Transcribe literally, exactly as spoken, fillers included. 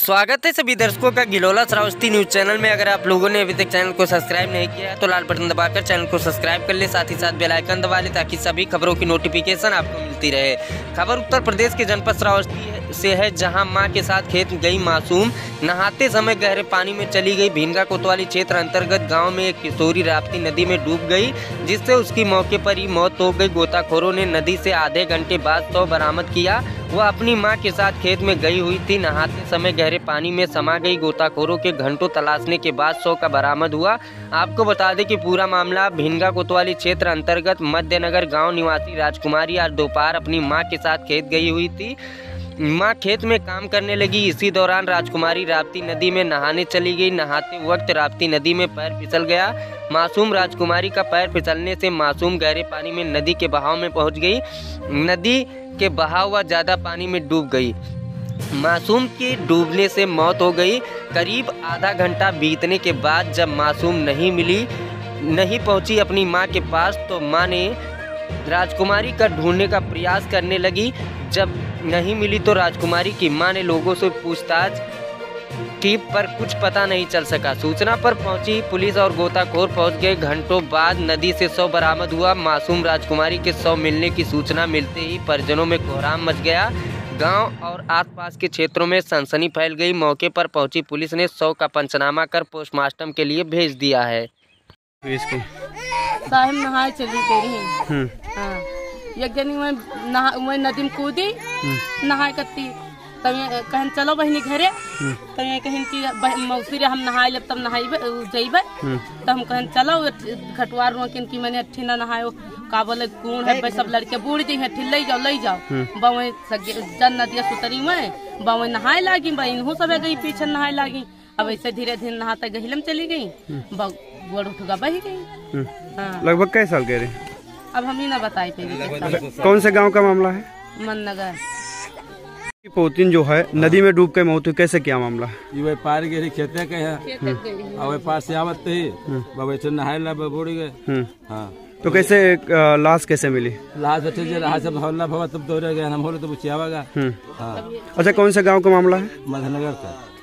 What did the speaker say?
स्वागत है सभी दर्शकों का गिलोला श्रावस्ती न्यूज चैनल में। अगर आप लोगों ने अभी तक चैनल को सब्सक्राइब नहीं किया है तो लाल बटन दबाकर चैनल को सब्सक्राइब कर ले, साथ ही साथ बेल आइकन दबा ले ताकि सभी खबरों की नोटिफिकेशन आपको मिलती रहे। खबर उत्तर प्रदेश के जनपद श्रावस्ती से है, जहां मां के साथ खेत गई मासूम। नहाते समय गहरे पानी में चली गई। भीनगा कोतवाली क्षेत्र अंतर्गत गाँव में एक किशोरी राप्ती नदी में डूब गई, जिससे उसकी मौके पर ही मौत हो गई। गोताखोरों ने नदी से आधे घंटे बाद शव बरामद किया। वह अपनी मां के साथ खेत में गई हुई थी। नहाते समय गहरे पानी में समा गई। गोताखोरों के घंटों तलाशने के बाद शव का बरामद हुआ। आपको बता दें कि पूरा मामला भीनगा कोतवाली क्षेत्र अंतर्गत मध्यनगर गांव निवासी राजकुमारी आज दोपहर अपनी मां के साथ खेत गई हुई थी। मां खेत में काम करने लगी। इसी दौरान राजकुमारी राप्ती नदी में नहाने चली गई। नहाते वक्त राप्ती नदी में पैर फिसल गया। मासूम राजकुमारी का पैर फिसलने से मासूम गहरे पानी में नदी के बहाव में पहुंच गई। नदी के बहाव व ज्यादा पानी में डूब गई। मासूम की डूबने से मौत हो गई। करीब आधा घंटा बीतने के बाद जब मासूम नहीं मिली, नहीं पहुंची अपनी मां के पास, तो मां ने राजकुमारी का ढूंढने का प्रयास करने लगी। जब नहीं मिली तो राजकुमारी की मां ने लोगों से पूछताछ की, पर कुछ पता नहीं चल सका। सूचना पर पहुंची पुलिस और गोताखोर पहुंच गए। घंटों बाद नदी से शव बरामद हुआ। मासूम राजकुमारी के शव मिलने की सूचना मिलते ही परिजनों में कोहराम मच गया। गांव और आसपास के क्षेत्रों में सनसनी फैल गई। मौके पर पहुंची पुलिस ने शव का पंचनामा कर पोस्टमार्टम के लिए भेज दिया है। साहिब नहाए चली गई। हाँ, एक जनी मैं नहा मैं नदी में कूदी नहाए करती, तब कहन चलो बहनी घरे, तब कहन की मौसी रे हम नहाए लब तब नहाइबे जइबे, तब हम कहन चलो घटवार रोकिन की मैंने अट्ठी ना नहायो का बोले कौन है भाई, सब लड़के बूढ़ जी हैं, ले जाओ ले जाओ बावे जन नदिया सुतरी में बावे नहाए लागी। बहन सब गई पीछे नहाए लागी। अब ऐसे धीरे धीरे नहाते गहिलम चली गई, गोड़ उठगा बही गई। हाँ। लगभग कई साल कह रहे? अब हम ही ना बताई पे। कौन से गांव का मामला है? मननगर। पोतीन जो है नदी में डूब के मौत हुई, कैसे क्या मामला? ये पार गए खेते के है और पार से आवत ही बाबा नहाए ला बूढ़ गए। हाँ, तो कैसे लाश कैसे मिली? लाश बच्चे जो रहा सब हल्ला भवा तब दौड़े गए, हम होले तो बुचियावागा। अच्छा, कौन से गांव का मामला है? मध्यनगर का।